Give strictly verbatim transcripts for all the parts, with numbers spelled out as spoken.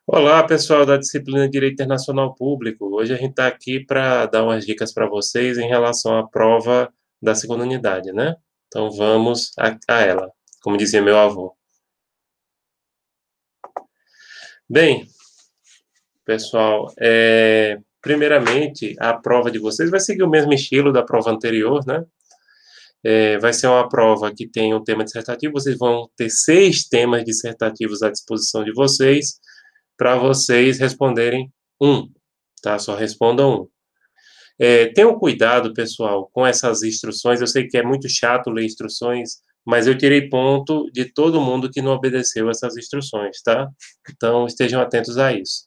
Olá, pessoal da disciplina de Direito Internacional Público. Hoje a gente está aqui para dar umas dicas para vocês em relação à prova da segunda unidade, né? Então vamos a, a ela, como dizia meu avô. Bem, pessoal, é, primeiramente a prova de vocês vai seguir o mesmo estilo da prova anterior, né? É, vai ser uma prova que tem um tema dissertativo. Vocês vão ter seis temas dissertativos à disposição de vocês para vocês responderem um, tá? Só respondam um. É, tenham cuidado, pessoal, com essas instruções. Eu sei que é muito chato ler instruções, mas eu tirei ponto de todo mundo que não obedeceu essas instruções, tá? Então, estejam atentos a isso.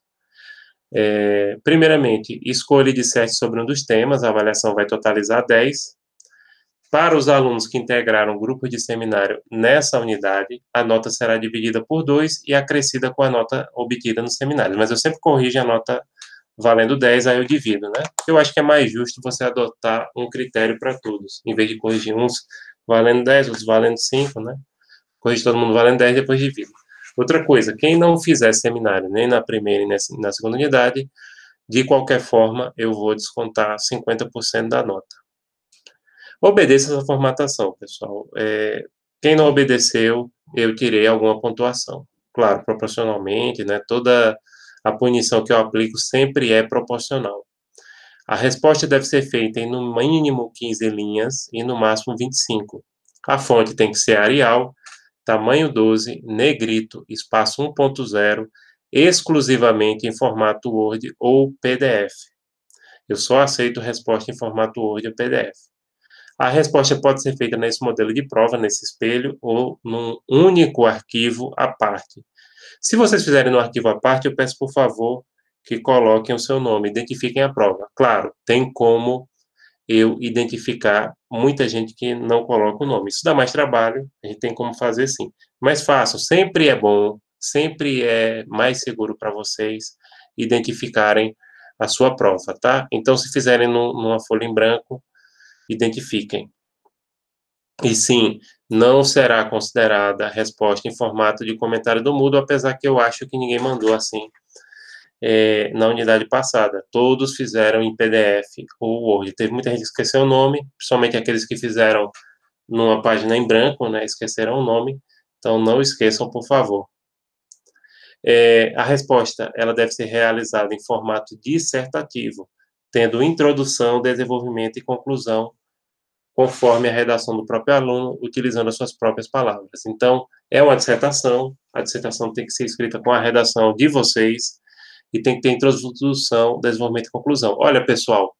É, primeiramente, escolha e disserte sobre um dos temas, a avaliação vai totalizar dez. Para os alunos que integraram grupos de seminário nessa unidade, a nota será dividida por dois e acrescida com a nota obtida no seminário. Mas eu sempre corrijo a nota valendo dez, aí eu divido, né? Eu acho que é mais justo você adotar um critério para todos, em vez de corrigir uns valendo dez, outros valendo cinco, né? Corrige todo mundo valendo dez, depois divide. Outra coisa, quem não fizer seminário nem na primeira e na segunda unidade, de qualquer forma, eu vou descontar cinquenta por cento da nota. Obedeça essa formatação, pessoal. É, quem não obedeceu, eu tirei alguma pontuação. Claro, proporcionalmente, né? Toda a punição que eu aplico sempre é proporcional. A resposta deve ser feita em no mínimo quinze linhas e no máximo vinte e cinco. A fonte tem que ser Arial, tamanho doze, negrito, espaço um ponto zero, exclusivamente em formato Word ou P D F. Eu só aceito resposta em formato Word ou P D F. A resposta pode ser feita nesse modelo de prova, nesse espelho, ou num único arquivo à parte. Se vocês fizerem no arquivo à parte, eu peço, por favor, que coloquem o seu nome, identifiquem a prova. Claro, tem como eu identificar muita gente que não coloca o nome. Isso dá mais trabalho, a gente tem como fazer sim. Mas façam, sempre é bom, sempre é mais seguro para vocês identificarem a sua prova, tá? Então, se fizerem no, numa folha em branco, identifiquem. E sim, não será considerada a resposta em formato de comentário do Moodle, apesar que eu acho que ninguém mandou assim é, na unidade passada. Todos fizeram em P D F ou Word. Teve muita gente que esqueceu o nome, principalmente aqueles que fizeram numa página em branco, né, esqueceram o nome. Então, não esqueçam, por favor. É, a resposta ela deve ser realizada em formato dissertativo, tendo introdução, desenvolvimento e conclusão, conforme a redação do próprio aluno, utilizando as suas próprias palavras. Então, é uma dissertação, a dissertação tem que ser escrita com a redação de vocês, e tem que ter introdução, desenvolvimento e conclusão. Olha, pessoal,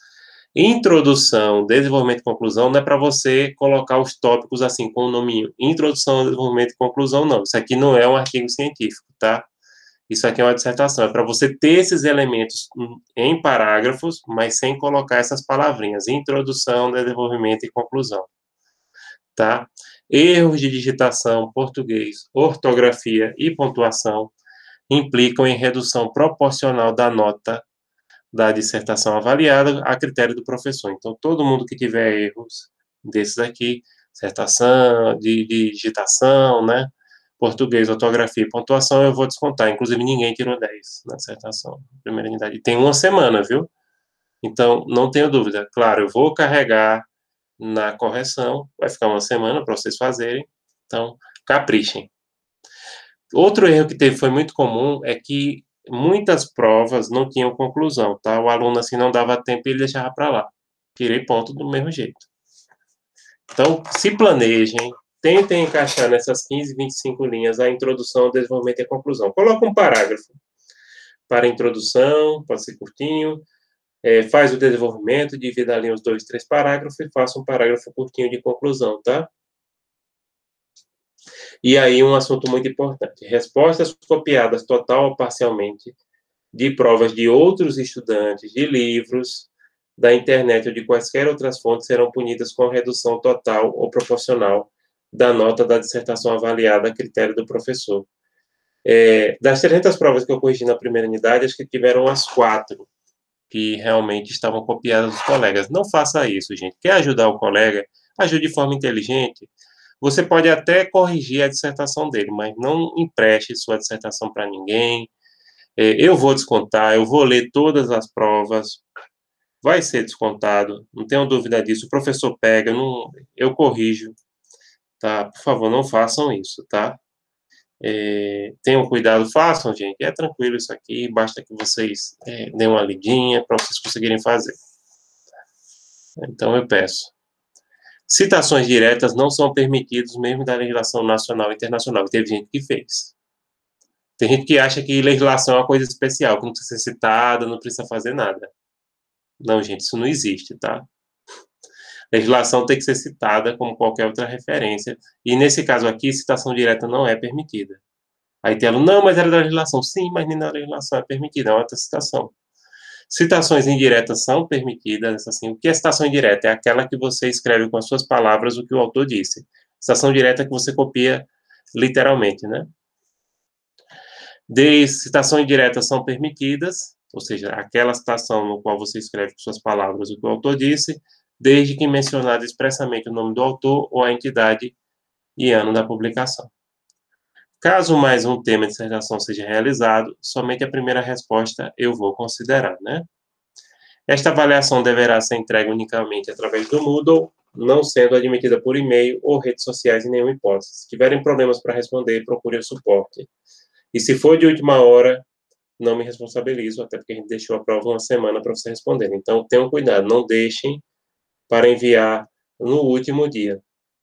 introdução, desenvolvimento e conclusão não é para você colocar os tópicos assim, com o nominho. Introdução, desenvolvimento e conclusão, não. Isso aqui não é um artigo científico, tá? Isso aqui é uma dissertação, é para você ter esses elementos em parágrafos, mas sem colocar essas palavrinhas, introdução, desenvolvimento e conclusão, tá? Erros de digitação, português, ortografia e pontuação implicam em redução proporcional da nota da dissertação avaliada a critério do professor. Então, todo mundo que tiver erros desses aqui, dissertação, de, de digitação, né? Português, ortografia e pontuação, eu vou descontar. Inclusive, ninguém tirou dez na dissertação, primeira unidade. E tem uma semana, viu? Então, não tenho dúvida. Claro, eu vou carregar na correção, vai ficar uma semana para vocês fazerem. Então, caprichem. Outro erro que teve, foi muito comum, é que muitas provas não tinham conclusão, tá? O aluno, assim, não dava tempo e ele deixava para lá. Tirei ponto do mesmo jeito. Então, se planejem, tentem encaixar nessas quinze, vinte e cinco linhas a introdução, o desenvolvimento e a conclusão. Coloca um parágrafo para a introdução, pode ser curtinho, é, faz o desenvolvimento, divida ali os dois, três parágrafos e faça um parágrafo curtinho de conclusão, tá? E aí, um assunto muito importante. Respostas copiadas total ou parcialmente de provas de outros estudantes, de livros, da internet ou de quaisquer outras fontes serão punidas com redução total ou proporcional da nota da dissertação avaliada a critério do professor. É, das trezentas provas que eu corrigi na primeira unidade, acho que tiveram as quatro que realmente estavam copiadas dos colegas. Não faça isso, gente. Quer ajudar o colega? Ajude de forma inteligente. Você pode até corrigir a dissertação dele, mas não empreste sua dissertação para ninguém. É, eu vou descontar, eu vou ler todas as provas, vai ser descontado, não tenho dúvida disso. O professor pega, não, eu corrijo, tá? Por favor, não façam isso, tá? É, tenham cuidado, façam, gente. É tranquilo isso aqui, basta que vocês é, deem uma lidinha para vocês conseguirem fazer. Então, eu peço. Citações diretas não são permitidas mesmo da legislação nacional e internacional. Teve gente que fez. Tem gente que acha que legislação é uma coisa especial, que não precisa ser citada, não precisa fazer nada. Não, gente, isso não existe, tá? Legislação tem que ser citada como qualquer outra referência. E nesse caso aqui, citação direta não é permitida. Aí tem aluno, não, mas era da legislação. Sim, mas nem na legislação é permitida, é uma outra citação. Citações indiretas são permitidas, assim, o que é citação indireta? É aquela que você escreve com as suas palavras o que o autor disse. Citação direta é que você copia literalmente, né? De citação indireta são permitidas, ou seja, aquela citação no qual você escreve com suas palavras o que o autor disse, desde que mencionado expressamente o nome do autor ou a entidade e ano da publicação. Caso mais um tema de dissertação seja realizado, somente a primeira resposta eu vou considerar, né? Esta avaliação deverá ser entregue unicamente através do Moodle, não sendo admitida por e-mail ou redes sociais em nenhuma hipótese. Se tiverem problemas para responder, procure o suporte. E se for de última hora, não me responsabilizo, até porque a gente deixou a prova uma semana para você responder. Então, tenham cuidado, não deixem para enviar no último dia.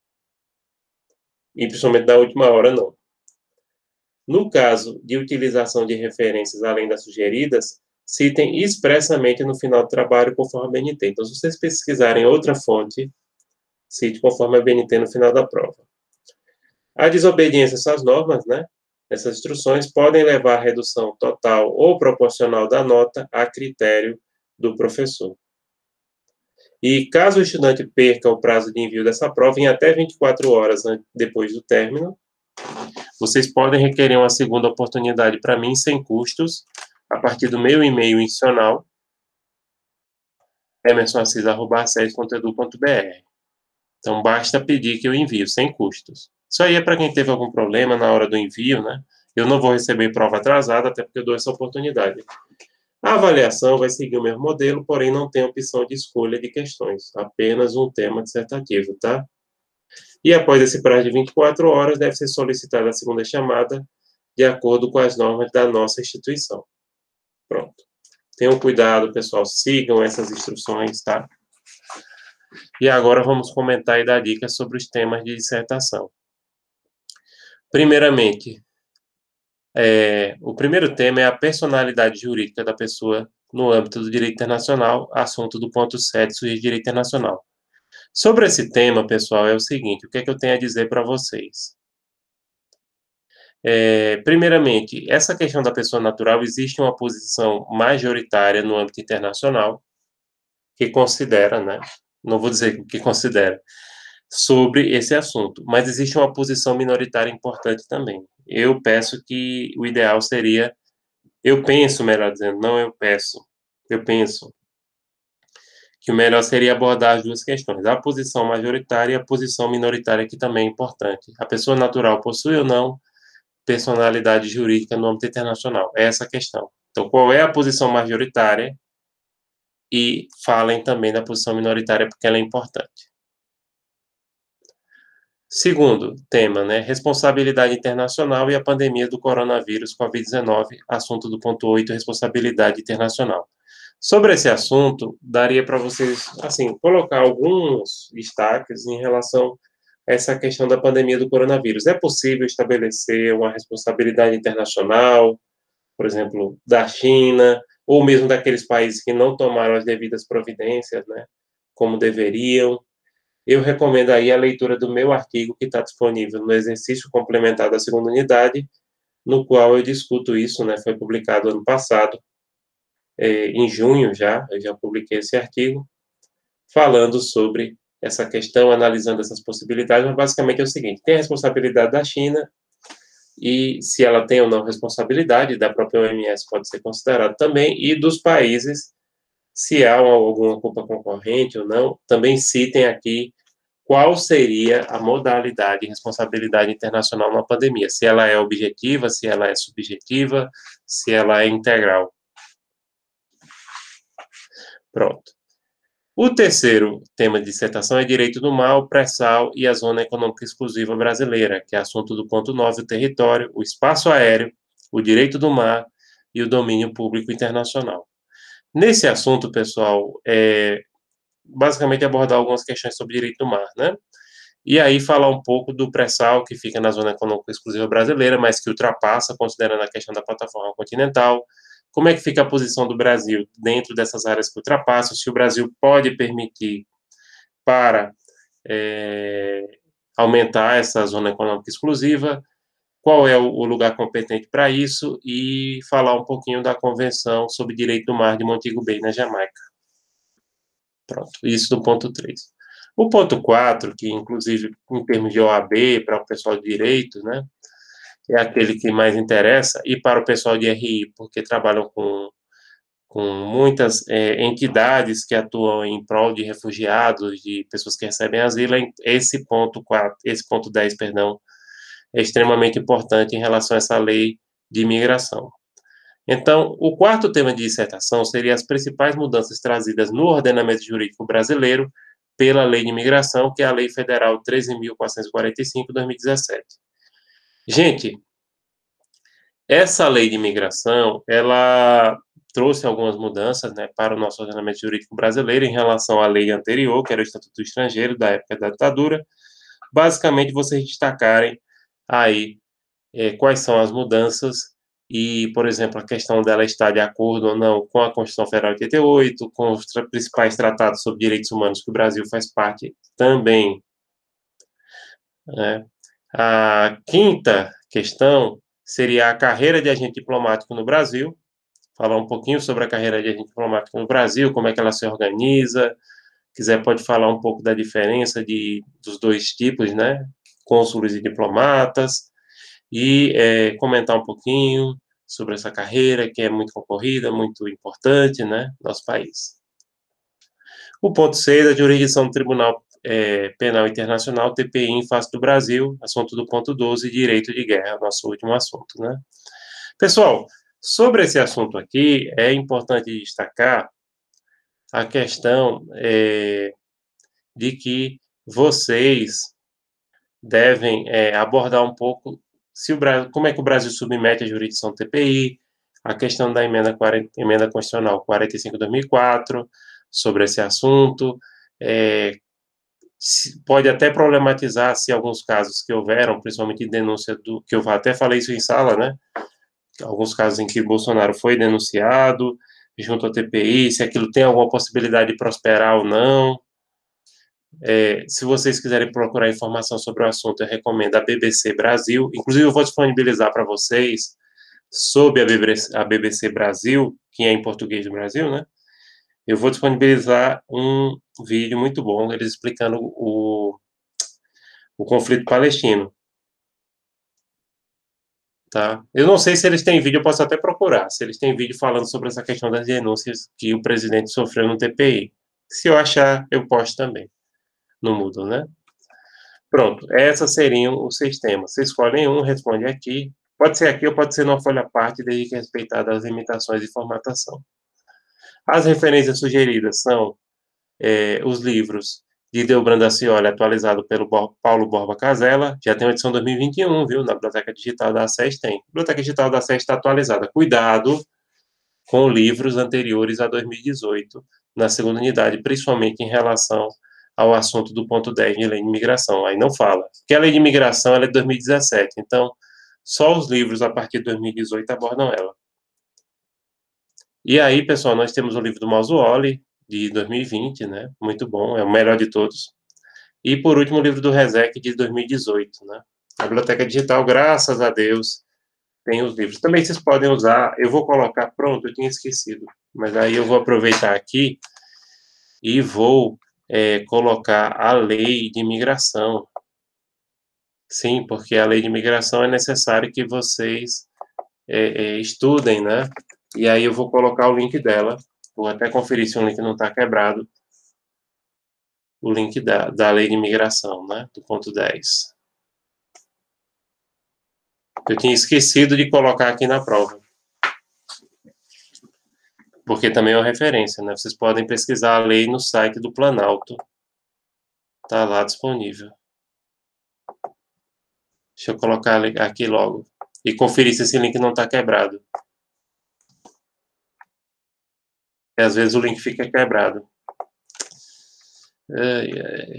E principalmente da última hora, não. No caso de utilização de referências além das sugeridas, citem expressamente no final do trabalho conforme a B N T. Então, se vocês pesquisarem outra fonte, cite conforme a B N T no final da prova. A desobediência a essas normas, né, essas instruções, podem levar à redução total ou proporcional da nota a critério do professor. E caso o estudante perca o prazo de envio dessa prova em até vinte e quatro horas depois do término, vocês podem requerer uma segunda oportunidade para mim sem custos, a partir do meu e-mail institucional, emerson assis arroba acess ponto edu ponto br. Então, basta pedir que eu envio, sem custos. Isso aí é para quem teve algum problema na hora do envio, né? Eu não vou receber prova atrasada, até porque eu dou essa oportunidade. A avaliação vai seguir o mesmo modelo, porém não tem opção de escolha de questões, apenas um tema dissertativo, tá? E após esse prazo de vinte e quatro horas, deve ser solicitada a segunda chamada, de acordo com as normas da nossa instituição. Pronto. Tenham cuidado, pessoal, sigam essas instruções, tá? E agora vamos comentar e dar dicas sobre os temas de dissertação. Primeiramente, é, o primeiro tema é a personalidade jurídica da pessoa no âmbito do direito internacional, assunto do ponto sete, sujeito de direito internacional. Sobre esse tema, pessoal, é o seguinte, o que é que eu tenho a dizer para vocês? É, primeiramente, essa questão da pessoa natural, existe uma posição majoritária no âmbito internacional que considera, né? Não vou dizer que considera, sobre esse assunto, mas existe uma posição minoritária importante também. Eu peço que o ideal seria, eu penso, melhor dizendo, não eu peço, eu penso que o melhor seria abordar as duas questões, a posição majoritária e a posição minoritária, que também é importante. A pessoa natural possui ou não personalidade jurídica no âmbito internacional? É essa a questão. Então, qual é a posição majoritária? E falem também da posição minoritária, porque ela é importante. Segundo tema, né, responsabilidade internacional e a pandemia do coronavírus covid dezenove, assunto do ponto oito, responsabilidade internacional. Sobre esse assunto, daria para vocês, assim, colocar alguns destaques em relação a essa questão da pandemia do coronavírus. É possível estabelecer uma responsabilidade internacional, por exemplo, da China, ou mesmo daqueles países que não tomaram as devidas providências, né, como deveriam. Eu recomendo aí a leitura do meu artigo, que está disponível no exercício complementar da segunda unidade, no qual eu discuto isso, né, foi publicado ano passado, é, em junho já, eu já publiquei esse artigo, falando sobre essa questão, analisando essas possibilidades, mas basicamente é o seguinte, tem a responsabilidade da China, e se ela tem ou não responsabilidade, da própria O M S pode ser considerado também, e dos países, se há uma, alguma culpa concorrente ou não, também citem aqui qual seria a modalidade de responsabilidade internacional na pandemia, se ela é objetiva, se ela é subjetiva, se ela é integral. Pronto. O terceiro tema de dissertação é Direito do Mar, o Pré-Sal e a Zona Econômica Exclusiva Brasileira, que é assunto do ponto nove, o território, o espaço aéreo, o direito do mar e o domínio público internacional. Nesse assunto, pessoal, é basicamente abordar algumas questões sobre direito do mar, né? E aí falar um pouco do pré-sal, que fica na Zona Econômica Exclusiva Brasileira, mas que ultrapassa, considerando a questão da plataforma continental. Como é que fica a posição do Brasil dentro dessas áreas que ultrapassam? Se o Brasil pode permitir para é, aumentar essa Zona Econômica Exclusiva, qual é o lugar competente para isso, e falar um pouquinho da Convenção sobre Direito do Mar de Montego Bay, na Jamaica. Pronto, isso do ponto três. O ponto quatro, que inclusive em termos de O A B, para o pessoal de direito, né, é aquele que mais interessa, e para o pessoal de R I, porque trabalham com, com muitas é, entidades que atuam em prol de refugiados, de pessoas que recebem asilo, esse ponto quatro, esse ponto dez, perdão, é extremamente importante em relação a essa lei de imigração. Então, o quarto tema de dissertação seria as principais mudanças trazidas no ordenamento jurídico brasileiro pela Lei de Imigração, que é a Lei Federal treze mil quatrocentos e quarenta e cinco, de dois mil e dezessete. Gente, essa Lei de Imigração, ela trouxe algumas mudanças, né, para o nosso ordenamento jurídico brasileiro em relação à lei anterior, que era o Estatuto do Estrangeiro, da época da ditadura. Basicamente, vocês destacarem aí é, quais são as mudanças e, por exemplo, a questão dela estar de acordo ou não com a Constituição Federal de oitenta e oito, com os tra principais tratados sobre direitos humanos que o Brasil faz parte também. Né? A quinta questão seria a carreira de agente diplomático no Brasil, falar um pouquinho sobre a carreira de agente diplomático no Brasil, como é que ela se organiza. Quiser pode falar um pouco da diferença de, dos dois tipos, né, cônsules e diplomatas, e é, comentar um pouquinho sobre essa carreira, que é muito concorrida, muito importante, né, no nosso país. O ponto seis, a jurisdição do Tribunal é, Penal Internacional, T P I, em face do Brasil, assunto do ponto doze, direito de guerra, nosso último assunto, né. Pessoal, sobre esse assunto aqui, é importante destacar a questão é, de que vocês devem é, abordar um pouco se o Brasil, como é que o Brasil submete a jurisdição do T P I, a questão da emenda, quarenta, emenda constitucional quarenta e cinco de dois mil e quatro, sobre esse assunto, é, pode até problematizar se alguns casos que houveram, principalmente em denúncia do, que eu até falei isso em sala, né, alguns casos em que Bolsonaro foi denunciado junto ao T P I, se aquilo tem alguma possibilidade de prosperar ou não. É, se vocês quiserem procurar informação sobre o assunto, eu recomendo a B B C Brasil. Inclusive, eu vou disponibilizar para vocês sobre a B B C, a B B C Brasil, que é em português do Brasil, né? Eu vou disponibilizar um vídeo muito bom, eles explicando o, o conflito palestino. Tá? Eu não sei se eles têm vídeo, eu posso até procurar, se eles têm vídeo falando sobre essa questão das denúncias que o presidente sofreu no T P I. Se eu achar, eu posto também. Não muda, né? Pronto, essas seriam os seis temas. Você escolhe um, responde aqui. Pode ser aqui ou pode ser numa folha à parte, desde que respeitada as limitações de formatação. As referências sugeridas são é, os livros de Delbrando Dacioli, atualizado pelo Paulo Borba Casella, já tem uma edição dois mil e vinte e um, viu? Na Biblioteca Digital da SES tem. A Biblioteca Digital da SES está atualizada. Cuidado com livros anteriores a dois mil e dezoito, na segunda unidade, principalmente em relação ao assunto do ponto dez de lei de imigração. Aí não fala. Porque a lei de imigração ela é de dois mil e dezessete, então só os livros a partir de dois mil e dezoito abordam ela. E aí, pessoal, nós temos o livro do Mauzuoli, de dois mil e vinte, né? Muito bom, é o melhor de todos. E, por último, o livro do Rezec, de dois mil e dezoito, né? A Biblioteca Digital, graças a Deus, tem os livros. Também vocês podem usar, eu vou colocar, pronto, eu tinha esquecido, mas aí eu vou aproveitar aqui e vou é, colocar a lei de imigração. Sim, porque a lei de imigração é necessário que vocês é, é, estudem, né? E aí eu vou colocar o link dela, vou até conferir se o link não está quebrado. o link da, da lei de imigração, né, do ponto dez. Eu tinha esquecido de colocar aqui na prova. Porque também é uma referência, né? Vocês podem pesquisar a lei no site do Planalto. Está lá disponível. Deixa eu colocar aqui logo. E conferir se esse link não está quebrado. E às vezes o link fica quebrado. Ai, ai.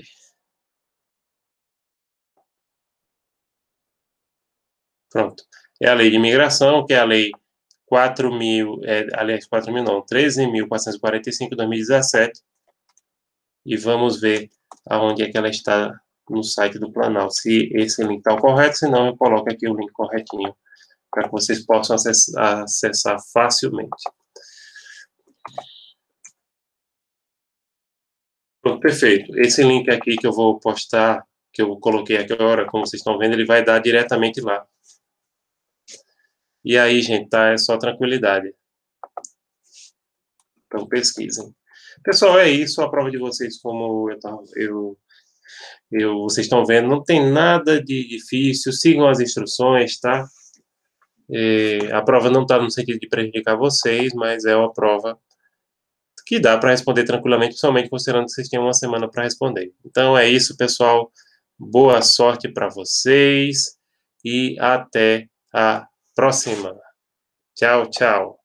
Pronto. É a lei de imigração, que é a lei quatro mil, é, aliás, quatro mil não, treze mil quatrocentos e quarenta e cinco de dois mil e dezessete. E vamos ver aonde é que ela está no site do Planalto. Se esse link está correto, senão eu coloco aqui o link corretinho, para que vocês possam acessar, acessar facilmente. Pronto, perfeito. Esse link aqui que eu vou postar, que eu coloquei aqui agora, como vocês estão vendo, ele vai dar diretamente lá. E aí, gente, tá? É só tranquilidade. Então, pesquisem. Pessoal, é isso. A prova de vocês, como eu, eu, eu vocês estão vendo, não tem nada de difícil. Sigam as instruções, tá? É, a prova não está no sentido de prejudicar vocês, mas é uma prova que dá para responder tranquilamente, somente considerando que vocês têm uma semana para responder. Então, é isso, pessoal. Boa sorte para vocês e até a próxima. Tchau, tchau.